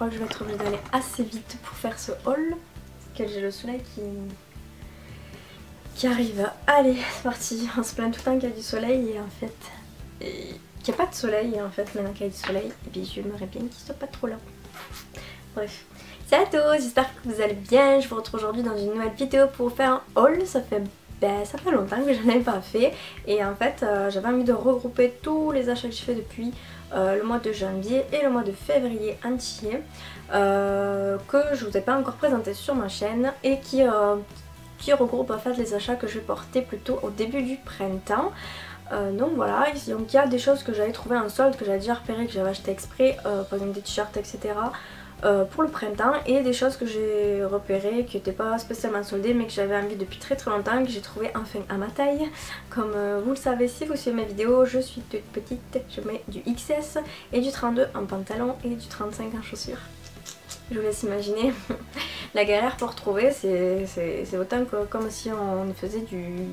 crois que je vais être obligée d'aller assez vite pour faire ce haul. Parce que j'ai le soleil qui arrive. Allez, c'est parti. On se plaint tout le temps qu'il y a du soleil et en fait... qu'il n'y a pas de soleil et en fait maintenant qu'il y a du soleil, et puis j'aimerais bien qu'il soit pas trop là. Bref. Salut à tous, j'espère que vous allez bien. Je vous retrouve aujourd'hui dans une nouvelle vidéo pour faire un haul. Ça fait longtemps que je n'en ai pas fait et en fait j'avais envie de regrouper tous les achats que j'ai fait depuis le mois de janvier et le mois de février entier que je vous ai pas encore présenté sur ma chaîne et qui regroupe en fait les achats que je vais porter plutôt au début du printemps. Donc voilà, donc il y a des choses que j'avais trouvé en solde, que j'avais déjà repéré, que j'avais acheté exprès, par exemple des t-shirts etc. Pour le printemps, et des choses que j'ai repérées qui n'étaient pas spécialement soldées mais que j'avais envie depuis très longtemps, que j'ai trouvé enfin à ma taille. Comme vous le savez si vous suivez mes vidéos, je suis toute petite, je mets du XS et du 32 en pantalon et du 35 en chaussures. Je vous laisse imaginer la galère pour retrouver, c'est autant que comme si on faisait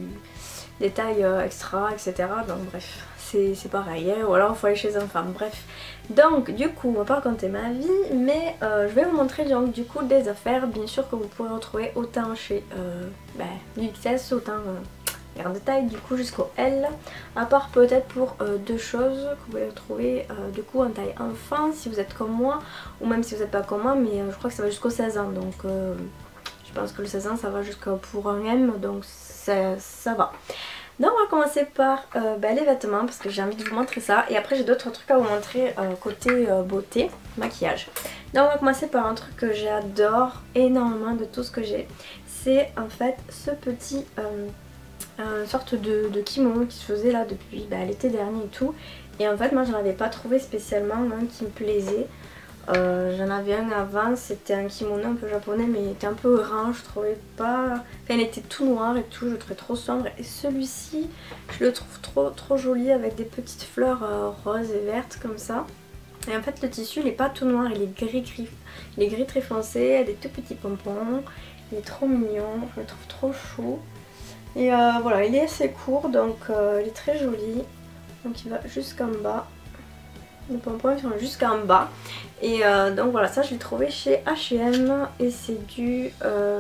des tailles extra etc. Donc bref, c'est pareil, hein, ou alors il faut aller chez un femme, bref. Donc du coup on va pas raconter ma vie, mais je vais vous montrer donc du coup des affaires bien sûr que vous pourrez retrouver autant chez du XS, autant grande taille du coup jusqu'au L, à part peut-être pour deux choses que vous pouvez retrouver du coup en taille enfant si vous êtes comme moi, ou même si vous n'êtes pas comme moi, mais je crois que ça va jusqu'au 16 ans, donc je pense que le 16 ans ça va jusqu'à pour un M, donc ça va. Donc on va commencer par les vêtements parce que j'ai envie de vous montrer ça, et après j'ai d'autres trucs à vous montrer côté beauté, maquillage. Donc on va commencer par un truc que j'adore énormément de tout ce que j'ai. C'est en fait ce petit sorte de kimono qui se faisait là depuis l'été dernier et tout. Et en fait moi j'en avais pas trouvé spécialement un qui me plaisait. J'en avais un avant, c'était un kimono un peu japonais mais il était un peu grand, je trouvais pas... Enfin il était tout noir et tout, je le trouvais trop sombre, et celui-ci je le trouve trop joli avec des petites fleurs roses et vertes comme ça. Et en fait le tissu il est pas tout noir, il est gris très foncé, il a des tout petits pompons, il est trop mignon, je le trouve trop chou. Et voilà, il est assez court donc il est très joli, donc il va jusqu'en bas. Les pompons sont jusqu'en bas. Et donc voilà, ça je l'ai trouvé chez H&M et c'est du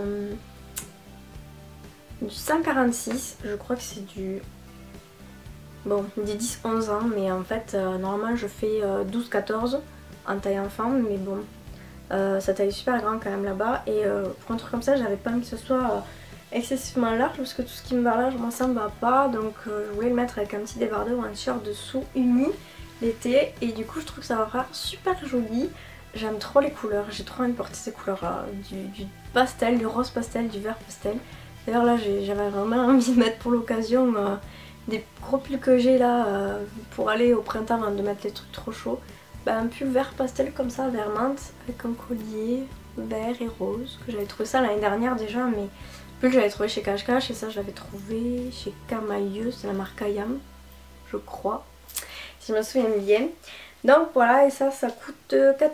146, je crois que c'est du... Bon, des 10-11 ans, mais en fait normalement je fais 12-14 en taille enfant, mais bon, ça taille super grand quand même là-bas. Et pour un truc comme ça, j'avais pas envie que ce soit excessivement large, parce que tout ce qui me va large, moi ça me va pas, donc je voulais le mettre avec un petit débardeur ou un t-shirt dessous uni l'été, et du coup je trouve que ça va faire super joli. J'aime trop les couleurs, j'ai trop envie de porter ces couleurs du pastel, du rose pastel, du vert pastel. D'ailleurs là j'avais vraiment envie de mettre pour l'occasion des gros pulls que j'ai là pour aller au printemps avant de mettre les trucs trop chauds. Un pull vert pastel comme ça, vert menthe, avec un collier vert et rose, que j'avais trouvé ça l'année dernière déjà, mais pull j'avais trouvé chez Cache Cache, et ça je l'avais trouvé chez Camailleux, c'est la marque Ayam je crois, si je me souviens bien. Donc voilà, et ça coûte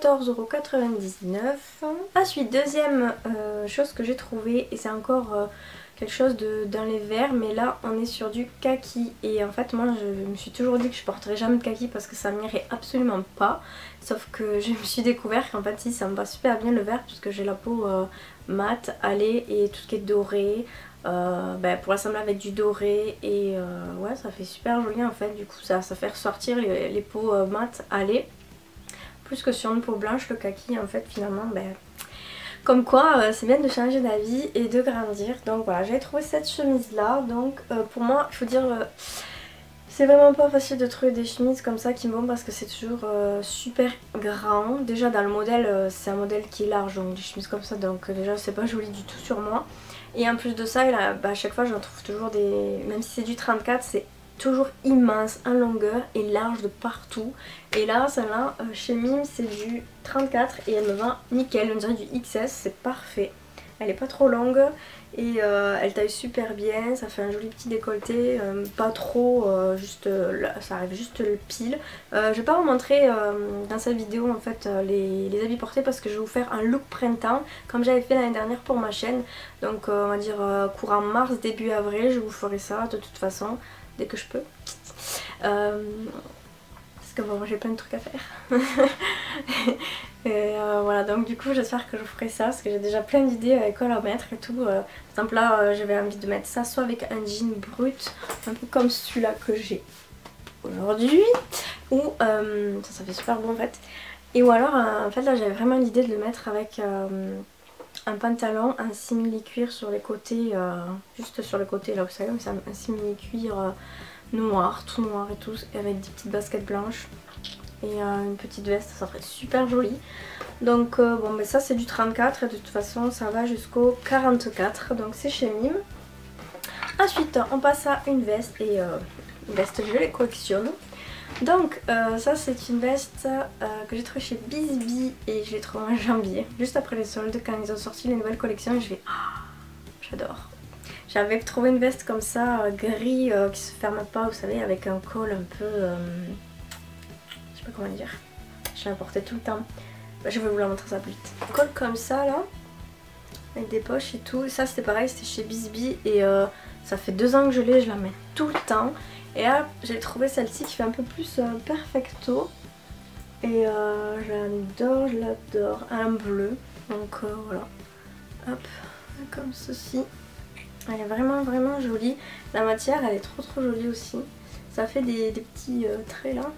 14,99 €. Ensuite deuxième chose que j'ai trouvé, et c'est encore quelque chose dans les verts, mais là on est sur du kaki, et en fait moi je me suis toujours dit que je porterais jamais de kaki parce que ça m'irait absolument pas, sauf que je me suis découvert qu'en fait si, ça me va super bien le vert, puisque j'ai la peau mate, allée, et tout ce qui est doré, pour l'assembler avec du doré, et ouais ça fait super joli en fait, du coup ça fait ressortir les peaux mates allées, plus que sur une peau blanche le kaki en fait finalement. Comme quoi c'est bien de changer d'avis et de grandir. Donc voilà, j'avais trouvé cette chemise là, donc pour moi il faut dire c'est vraiment pas facile de trouver des chemises comme ça qui me vont, parce que c'est toujours super grand. Déjà dans le modèle c'est un modèle qui est large, donc des chemises comme ça, donc déjà c'est pas joli du tout sur moi. Et en plus de ça, à chaque fois j'en trouve toujours des... Même si c'est du 34, c'est toujours immense en longueur et large de partout. Et là, celle-là, chez Mime, c'est du 34 et elle me va nickel. On dirait du XS, c'est parfait. Elle est pas trop longue et elle taille super bien, ça fait un joli petit décolleté, pas trop, juste ça arrive juste le pile. Je vais pas vous montrer dans cette vidéo en fait les habits portés, parce que je vais vous faire un look printemps comme j'avais fait l'année dernière pour ma chaîne. Donc on va dire courant mars, début avril, je vous ferai ça de toute façon dès que je peux. Parce que bon, j'ai plein de trucs à faire. Et voilà, donc du coup j'espère que je ferai ça parce que j'ai déjà plein d'idées avec quoi la mettre et tout. Par exemple là j'avais envie de mettre ça soit avec un jean brut, un peu comme celui-là que j'ai aujourd'hui, ou ça fait super bon en fait. Et ou alors en fait là j'avais vraiment l'idée de le mettre avec un pantalon, un simili cuir sur les côtés, juste sur le côté là vous savez, c'est un simili cuir noir, tout noir et tout, et avec des petites baskets blanches. Et une petite veste, ça ferait super joli. Donc bon mais ça c'est du 34 et de toute façon ça va jusqu'au 44, donc c'est chez Mime. Ensuite on passe à une veste et une veste je les collectionne. Donc ça c'est une veste que j'ai trouvée chez Bisbee et je l'ai trouvée en janvier, juste après les soldes quand ils ont sorti les nouvelles collections et je vais j'adore. J'avais trouvé une veste comme ça gris qui se ferme pas, vous savez, avec un col un peu... je sais pas comment dire. Je la portais tout le temps. Je vais vous la montrer ça plus vite. Un col comme ça là, avec des poches et tout. Ça c'était pareil, c'était chez Bisbee et ça fait 2 ans que je l'ai, je la mets tout le temps. Et là j'ai trouvé celle-ci qui fait un peu plus perfecto. Et j'adore, je l'adore. Un bleu. Donc voilà. Hop, comme ceci. Elle est vraiment jolie. La matière elle est trop jolie aussi. Ça fait des petits traits là.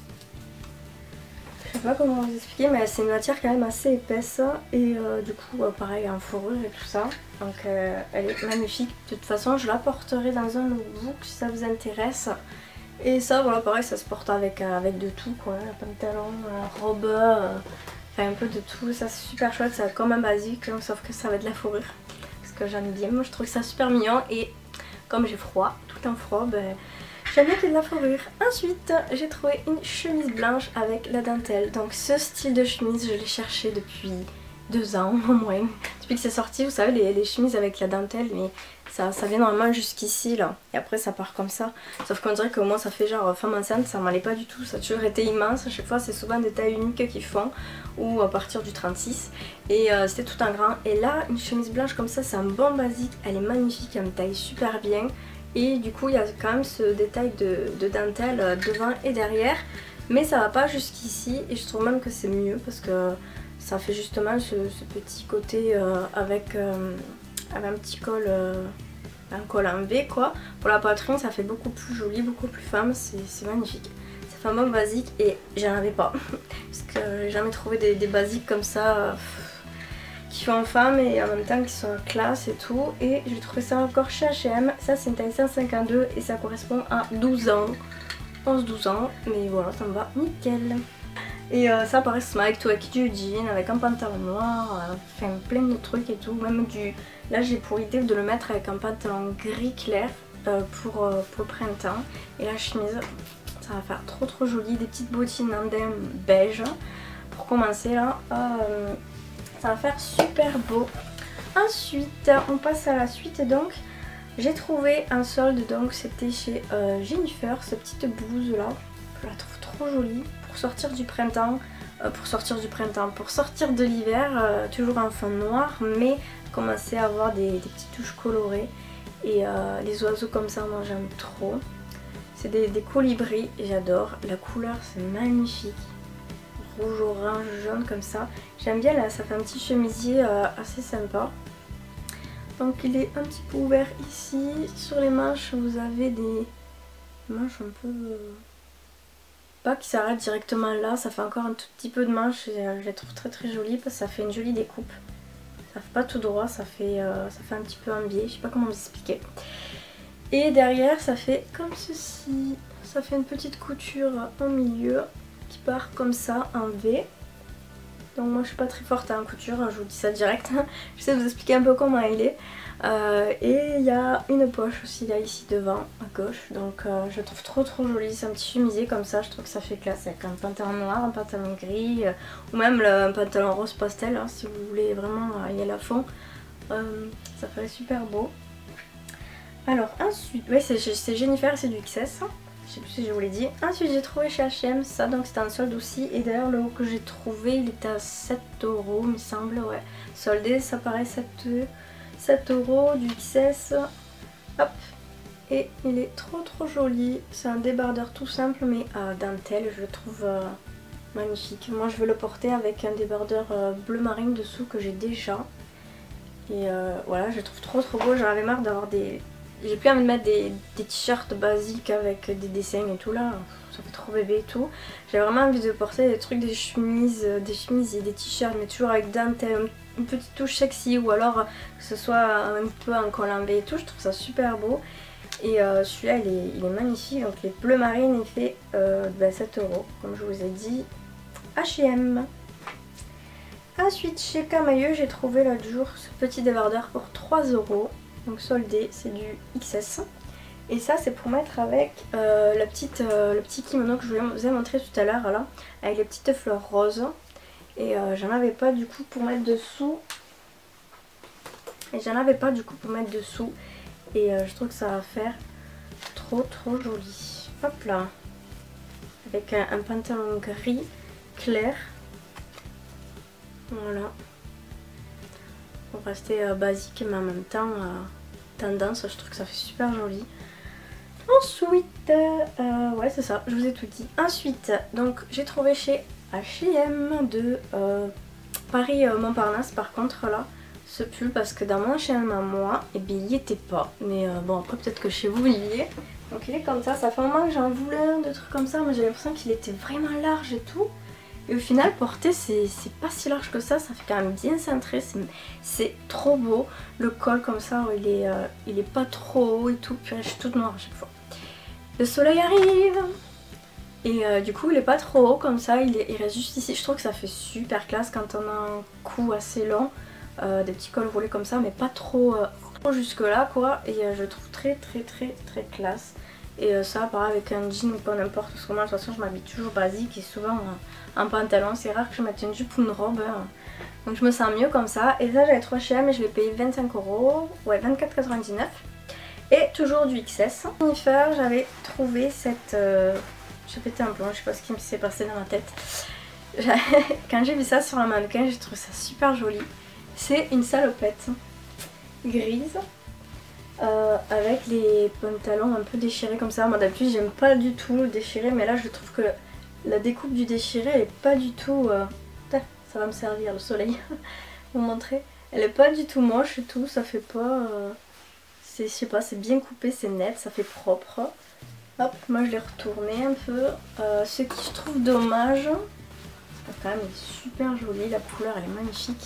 Je sais pas comment vous expliquer mais c'est une matière quand même assez épaisse. Et du coup pareil en fourrure et tout ça. Donc elle est magnifique. De toute façon je la porterai dans un lookbook si ça vous intéresse. Et ça voilà pareil ça se porte avec de tout quoi. Un pantalon, robe, enfin un peu de tout. Ça c'est super chouette, c'est comme un basique hein, sauf que ça va être de la fourrure. Que j'aime bien, moi je trouve ça super mignon et comme j'ai froid, tout en froid, ben, j'aime bien qu'il y ait de la fourrure. Ensuite j'ai trouvé une chemise blanche avec la dentelle, donc ce style de chemise je l'ai cherché depuis 2 ans au moins, depuis que c'est sorti vous savez les chemises avec la dentelle mais ça vient normalement jusqu'ici là et après ça part comme ça, sauf qu'on dirait qu'au moins ça fait genre femme enceinte, ça m'allait pas du tout, ça a toujours été immense, à chaque fois c'est souvent des tailles uniques qui font ou à partir du 36 et c'était tout en grand et là une chemise blanche comme ça c'est un bon basique, elle est magnifique, elle me taille super bien et du coup il y a quand même ce détail de dentelle devant et derrière mais ça va pas jusqu'ici et je trouve même que c'est mieux parce que ça fait justement ce petit côté avec un petit col, un col en V quoi. Pour la poitrine ça fait beaucoup plus joli, beaucoup plus femme, c'est magnifique. Ça fait un bon basique et j'en avais pas. Parce que j'ai jamais trouvé des basiques comme ça qui font femme et en même temps qui sont classe et tout. Et j'ai trouvé ça encore chez H&M. Ça c'est une taille 152 et ça correspond à 12 ans. 11-12 ans, mais voilà ça me va nickel. Et ça pareil c'est avec tout, avec du jean, avec un pantalon noir, enfin plein de trucs et tout, même du... Là j'ai pour idée de le mettre avec un pantalon gris clair pour le printemps. Et la chemise, ça va faire trop joli, des petites bottines indien beige. Pour commencer là, ça va faire super beau. Ensuite on passe à la suite donc. J'ai trouvé un solde donc c'était chez Jennifer, cette petite blouse là, je la trouve trop jolie. Pour sortir du printemps, pour sortir de l'hiver, toujours en fond noir, mais commencer à avoir des petites touches colorées. Et les oiseaux comme ça, moi j'aime trop. C'est des colibris, j'adore. La couleur c'est magnifique. Rouge, orange, jaune comme ça. J'aime bien là, ça fait un petit chemisier assez sympa. Donc il est un petit peu ouvert ici. Sur les manches, vous avez des manches un peu... pas qui s'arrête directement là, ça fait encore un tout petit peu de manche et je les trouve très jolies parce que ça fait une jolie découpe. Ça fait pas tout droit, ça fait un petit peu un biais, je sais pas comment vous expliquer. Et derrière ça fait comme ceci, ça fait une petite couture au milieu qui part comme ça en V. Donc moi je suis pas très forte en couture, je vous dis ça direct, je sais vous expliquer un peu comment il est. Et il y a une poche aussi là ici devant à gauche, donc je trouve trop joli, c'est un petit chemisier comme ça, je trouve que ça fait classe avec un pantalon noir, un pantalon gris ou même un pantalon rose pastel hein, si vous voulez vraiment y aller à fond, ça ferait super beau. Alors ensuite, oui c'est Jennifer, c'est du XS. Je sais plus si je vous l'ai dit. Ensuite j'ai trouvé chez H&M ça, donc c'était un solde aussi. Et d'ailleurs le haut que j'ai trouvé il était à 7 € il me semble, ouais. Soldé ça paraît 7 € du XS. Hop. Et il est trop joli. C'est un débardeur tout simple mais à dentelle, je le trouve magnifique. Moi je veux le porter avec un débardeur bleu marine dessous que j'ai déjà. Et voilà, je le trouve trop beau. J'en avais marre d'avoir des... J'ai plus envie de mettre des t-shirts basiques avec des dessins et tout là. Ça fait trop bébé et tout. J'ai vraiment envie de porter des trucs, des chemises et des t-shirts, mais toujours avec dentelle, une petite touche sexy, ou alors que ce soit un peu en col en V et tout. Je trouve ça super beau. Et celui-là il est magnifique. Donc les bleu marine, il fait 7 €, comme je vous ai dit. H&M. Ensuite chez Camailleux, j'ai trouvé l'autre jour ce petit débardeur pour 3 €. Donc soldé, c'est du XS. Et ça c'est pour mettre avec le petit kimono que je vous ai montré tout à l'heure là, avec les petites fleurs roses. Et j'en avais pas du coup pour mettre dessous. Et je trouve que ça va faire trop joli. Hop là. Avec un pantalon gris clair. Voilà. Pour rester basique mais en même temps tendance, je trouve que ça fait super joli. Ensuite, ouais c'est ça, je vous ai tout dit. Ensuite, donc j'ai trouvé chez H&M de Paris Montparnasse par contre là, ce pull, parce que dans mon H&M à moi, et bien il n'y était pas. Mais bon après peut-être que chez vous il y est. Donc il est comme ça fait un moment que j'en voulais un de trucs comme ça, mais j'ai l'impression qu'il était vraiment large et tout. Et au final porter c'est pas si large que ça fait quand même bien cintré, c'est trop beau. Le col comme ça il est pas trop haut et tout, puis je suis toute noire à chaque fois. Le soleil arrive et du coup il est pas trop haut comme ça, il reste juste ici. Je trouve que ça fait super classe quand on a un cou assez long, des petits cols roulés comme ça mais pas trop, jusque là quoi. Et je le trouve très classe. Et ça pareil avec un jean ou pas n'importe, parce que moi de toute façon je m'habille toujours basique et souvent en pantalon, c'est rare que je mette une jupe ou une robe, hein. Donc je me sens mieux comme ça. Et ça j'avais trop cher mais je l'ai payé 25 €, ouais 24,99 €. Et toujours du XS. Jennifer, j'avais trouvé cette... J'ai pété un plomb, je sais pas ce qui s'est passé dans ma tête. Quand j'ai vu ça sur un mannequin, j'ai trouvé ça super joli. C'est une salopette grise. Avec les pantalons un peu déchirés comme ça. Moi d'habitude j'aime pas du tout le déchiré, mais là je trouve que la découpe du déchiré elle est pas du tout... ça va me servir le soleil, vous montrer. Elle est pas du tout moche et tout, ça fait pas... je sais pas, c'est bien coupé, c'est net, ça fait propre. Hop, moi je l'ai retourné un peu. Ce qui je trouve dommage, quand même il est super joli, la couleur elle est magnifique.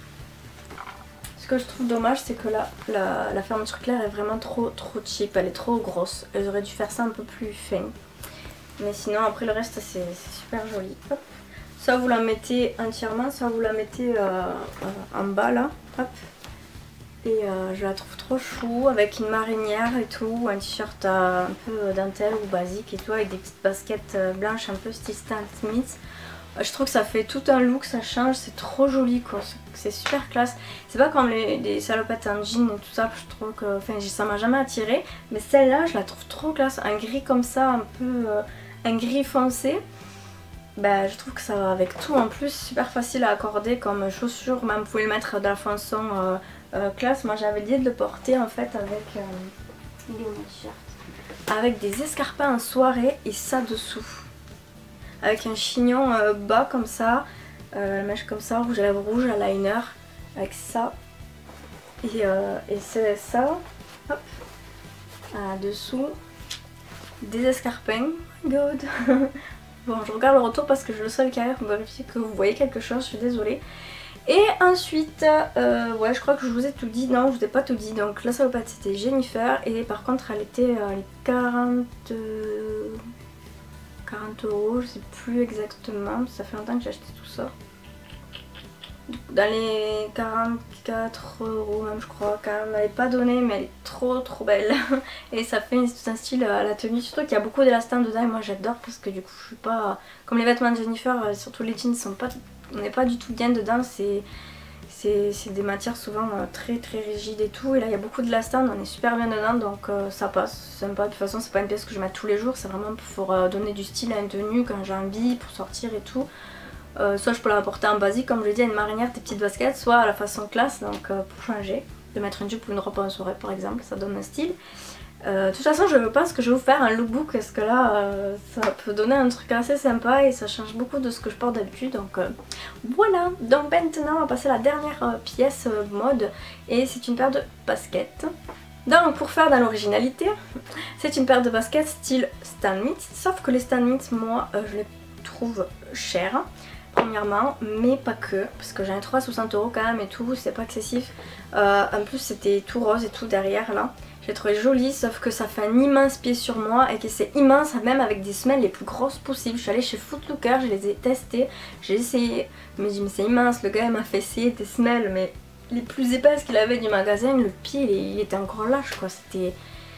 Ce que je trouve dommage c'est que là la fermeture claire est vraiment trop cheap, elle est trop grosse. Elles auraient dû faire ça un peu plus fin. Mais sinon après le reste c'est super joli. Hop. Soit vous la mettez entièrement, soit vous la mettez en bas là. Hop. Et je la trouve trop chou avec une marinière et tout, un t-shirt un peu dentelle ou basique et tout, avec des petites baskets blanches un peu style Stan Smith. Je trouve que ça fait tout un look, ça change, c'est trop joli quoi, c'est super classe. C'est pas comme les salopettes en jean et tout ça, je trouve que ça m'a jamais attiré. Mais celle-là, je la trouve trop classe, un gris comme ça, un peu un gris foncé. Bah, je trouve que ça va avec tout en plus, super facile à accorder comme chaussure, même vous pouvez le mettre de la façon classe. Moi j'avais l'idée de le porter en fait avec, il est où mon t-shirt, avec des escarpins en soirée et ça dessous. Avec un chignon bas comme ça, la mèche comme ça, rouge à lèvres rouge, eyeliner, avec ça. Et c'est ça, hop, dessous, des escarpins, oh my god. Bon, je regarde le retour parce que je le seul carré pour vérifier que vous voyez quelque chose, je suis désolée. Et ensuite, ouais je crois que je vous ai tout dit, non je vous ai pas tout dit. Donc la salopette c'était Jennifer et par contre elle était 40 €, je sais plus exactement, ça fait longtemps que j'ai acheté tout ça. Dans les 44 € même je crois, quand même, elle n'est pas donnée mais elle est trop belle. Et ça fait tout un style à la tenue, surtout qu'il y a beaucoup d'élastane dedans et moi j'adore parce que du coup je suis pas... Comme les vêtements de Jennifer, surtout les jeans, on n'est pas du tout bien dedans, c'est des matières souvent très rigides et tout. Et là il y a beaucoup d'élastane, on est super bien dedans donc ça passe, c'est sympa. De toute façon c'est pas une pièce que je mets tous les jours, c'est vraiment pour donner du style à une tenue quand j'ai envie, pour sortir et tout. Soit je peux la porter en basique comme je l'ai dit, à une marinière, des petites baskets, soit à la façon classe, donc pour changer, de mettre une jupe ou une robe en soirée par exemple, ça donne un style. De toute façon je pense que je vais vous faire un lookbook parce que là ça peut donner un truc assez sympa et ça change beaucoup de ce que je porte d'habitude, donc voilà. Donc maintenant on va passer à la dernière pièce mode et c'est une paire de baskets. Donc pour faire dans l'originalité, c'est une paire de baskets style Stan Smith, sauf que les Stan Smith moi je les trouve chers premièrement, mais pas que, parce que j'en ai trouvé à 60 € quand même et tout, c'est pas excessif. En plus c'était tout rose et tout derrière là. J'ai trouvé joli, sauf que ça fait un immense pied sur moi et que c'est immense même avec des semelles les plus grosses possibles. Je suis allée chez Foot Locker, je les ai testées, j'ai essayé, je me dis mais c'est immense, le gars il m'a fait essayer des semelles mais les plus épaisses qu'il avait du magasin, le pied il était encore lâche quoi, c'était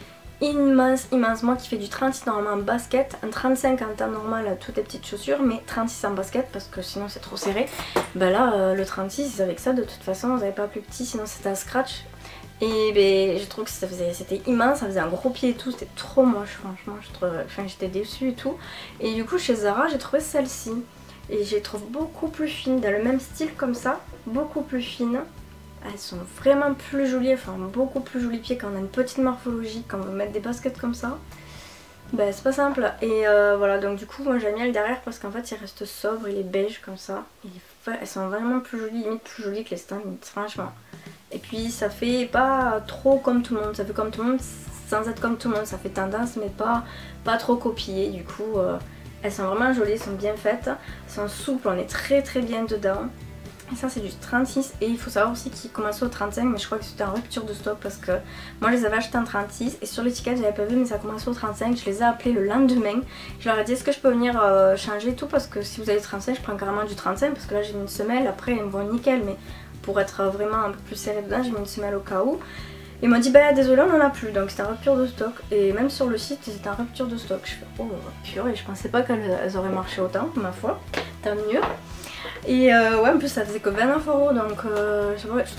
immense, immense. Moi qui fais du 36 normalement en basket, un 35 en temps normal toutes les petites chaussures, mais 36 en basket parce que sinon c'est trop serré. Ben là le 36 avec ça de toute façon vous n'avez pas plus petit, sinon c'était un scratch. Et ben, je trouve que c'était immense, ça faisait un gros pied et tout, c'était trop moche franchement, j'étais déçue et tout. Et du coup chez Zara j'ai trouvé celle-ci et je les trouve beaucoup plus fines, dans le même style comme ça, beaucoup plus fines. Elles sont vraiment plus jolies, enfin beaucoup plus jolis pieds quand on a une petite morphologie, quand on veut mettre des baskets comme ça. Ben c'est pas simple. Et voilà, donc du coup moi j'aime bien le derrière parce qu'en fait il reste sobre, il est beige comme ça. Elles sont vraiment plus jolies, limite plus jolies que les Stan Smith, franchement. Et puis ça fait pas trop comme tout le monde, ça fait comme tout le monde sans être comme tout le monde, ça fait tendance mais pas trop copié. Du coup elles sont vraiment jolies, elles sont bien faites, elles sont souples, on est très très bien dedans. Et ça c'est du 36 et il faut savoir aussi qu'il commençait au 35 mais je crois que c'était en rupture de stock parce que moi je les avais achetés en 36 et sur l'étiquette j'avais pas vu mais ça commençait au 35. Je les ai appelés le lendemain, je leur ai dit est-ce que je peux venir changer et tout parce que si vous avez 35 je prends carrément du 35 parce que là j'ai mis une semelle, après ils me vont nickel mais pour être vraiment un peu plus serré dedans j'ai mis une semelle au cas où. Ils m'ont dit bah désolé on en a plus, donc c'était en rupture de stock et même sur le site c'était en rupture de stock. Je fais oh purée, je pensais pas qu'elles auraient marché autant, ma foi, tant mieux. Et ouais en plus ça faisait que 29 € donc je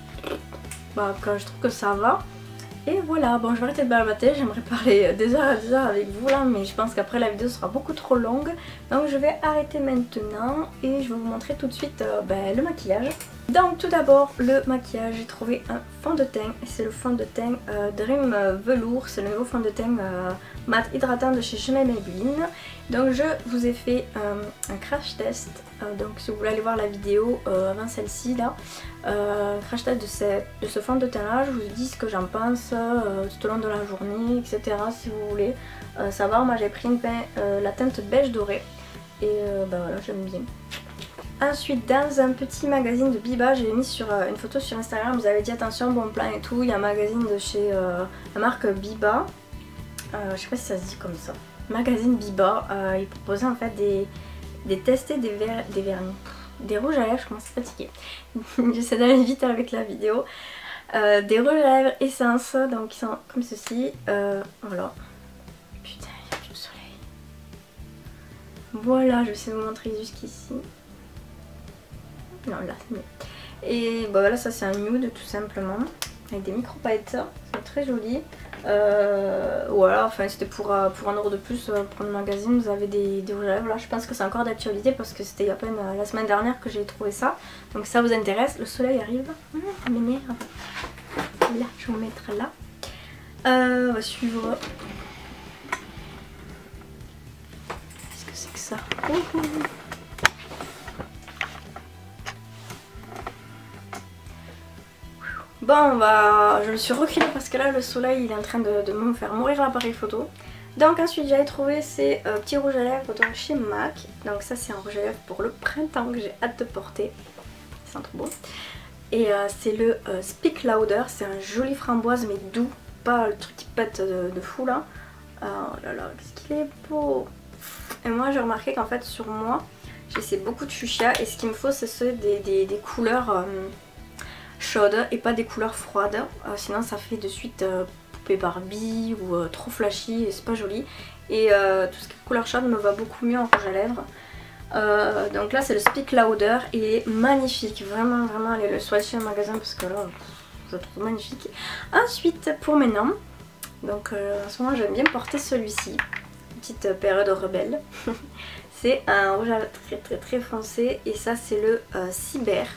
trouve que ça va. Et voilà, bon je vais arrêter de bavarder, j'aimerais parler des heures avec vous là mais je pense qu'après la vidéo sera beaucoup trop longue. Donc je vais arrêter maintenant et je vais vous montrer tout de suite le maquillage. Donc tout d'abord le maquillage, j'ai trouvé un fond de teint et c'est le fond de teint Dream Velours, c'est le nouveau fond de teint mat hydratant de chez Chanel Maybelline. Donc je vous ai fait un crash test, donc si vous voulez aller voir la vidéo avant celle-ci là, crash test de ce fond de teint là, je vous dis ce que j'en pense tout au long de la journée, etc. si vous voulez savoir. Moi j'ai pris la teinte beige doré et voilà j'aime bien. Ensuite dans un petit magazine de Biba, j'ai mis sur une photo sur Instagram, vous avez dit attention bon plan et tout, il y a un magazine de chez la marque Biba, je sais pas si ça se dit comme ça, magazine Biba, il proposait en fait des tests et des vernis, des rouges à lèvres, je commence à fatiguer, j'essaie d'aller vite avec la vidéo, des rouges à lèvres essence, donc ils sont comme ceci, voilà, putain il y a plus de soleil, voilà je vais essayer de vous montrer jusqu'ici. Non là c'est mieux. Et bah voilà ça c'est un nude tout simplement avec des micro paillettes, c'est très joli. Voilà enfin c'était pour 1 € de plus pour le magazine, vous avez des rouges à lèvres là, je pense que c'est encore d'actualité parce que c'était à peine la semaine dernière que j'ai trouvé ça. Donc si ça vous intéresse, le soleil arrive, ça m'énerve. Là je vais vous mettre là. On va suivre. Qu'est-ce que c'est que ça? Bon je me suis reculée parce que là le soleil il est en train de me faire mourir l'appareil photo. Donc ensuite j'avais trouvé ces petits rouges à lèvres donc chez MAC. Donc ça c'est un rouge à lèvres pour le printemps que j'ai hâte de porter. C'est trop beau. Et c'est le Speak Louder, c'est un joli framboise mais doux, pas le truc qui pète de fou là. Oh là là, qu'est-ce qu'il est beau. Et moi j'ai remarqué qu'en fait sur moi j'essaie beaucoup de fuchsia et ce qu'il me faut c'est des couleurs chaudes et pas des couleurs froides, sinon ça fait de suite poupée Barbie ou trop flashy et c'est pas joli. Et tout ce qui est couleur chaude me va beaucoup mieux en rouge à lèvres. Donc là c'est le Speak Louder, il est magnifique, vraiment allez le swatcher au magasin parce que là je le trouve magnifique. Ensuite pour maintenant, donc en ce moment j'aime bien porter celui-ci, petite période rebelle. C'est un rouge à lèvres très foncé et ça c'est le Cyber.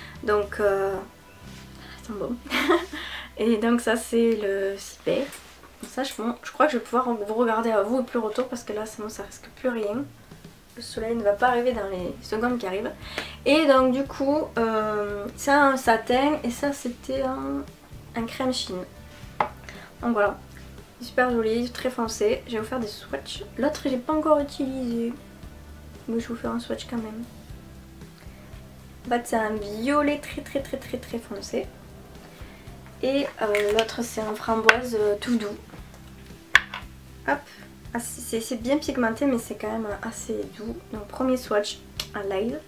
Donc bon. Et donc ça c'est le Cyber. Ça, je crois que je vais pouvoir vous regarder à vous et plus retour parce que là c'est bon, ça risque plus rien. Le soleil ne va pas arriver dans les secondes qui arrivent. Et donc du coup, c'est un satin et ça c'était un crème chine. Donc voilà, super joli, très foncé. Je vais vous faire des swatchs. L'autre j'ai pas encore utilisé, mais je vais vous faire un swatch quand même. En fait c'est un violet très foncé. Et l'autre c'est un framboise tout doux. Hop, c'est bien pigmenté mais c'est quand même assez doux. Donc premier swatch à live.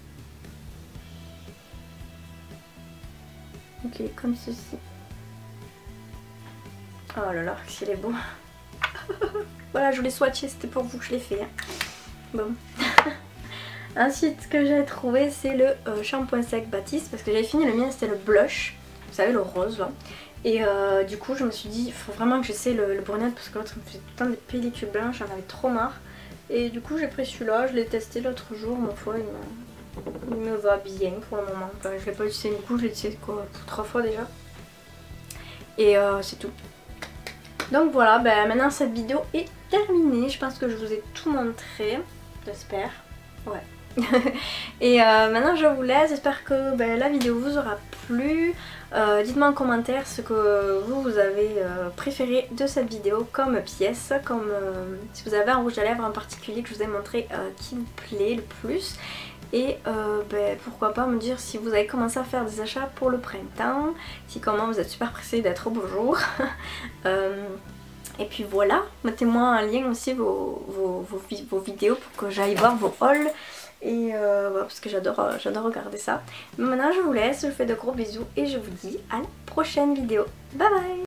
Ok, comme ceci. Oh là là, qu'il est beau. Voilà, je voulais swatcher, c'était pour vous que je l'ai fait. Hein. Bon. Ensuite, ce que j'ai trouvé, c'est le shampoing sec Baptiste. Parce que j'avais fini le mien, c'était le blush. Vous savez, le rose là. Et du coup, je me suis dit, il faut vraiment que j'essaie le brunette. Parce que l'autre me faisait tout le temps des pellicules blanches, j'en avais trop marre. Et du coup, j'ai pris celui-là. Je l'ai testé l'autre jour. Ma foi, il me va bien pour le moment. Enfin, je l'ai pas utilisé une couche, je l'ai utilisé quoi, 3 fois déjà. Et c'est tout. Donc voilà, ben, maintenant cette vidéo est terminée. Je pense que je vous ai tout montré. J'espère. Ouais. Et maintenant je vous laisse. J'espère que la vidéo vous aura plu. Dites-moi en commentaire ce que vous avez préféré de cette vidéo comme pièce. Comme si vous avez un rouge à lèvres en particulier que je vous ai montré qui vous plaît le plus. Et pourquoi pas me dire si vous avez commencé à faire des achats pour le printemps, si comment vous êtes super pressé d'être au beau jour. Et puis voilà, mettez-moi un lien aussi vos vidéos pour que j'aille voir vos hauls. Et voilà, parce que j'adore regarder ça. Mais maintenant je vous laisse, je vous fais de gros bisous et je vous dis à la prochaine vidéo. Bye bye!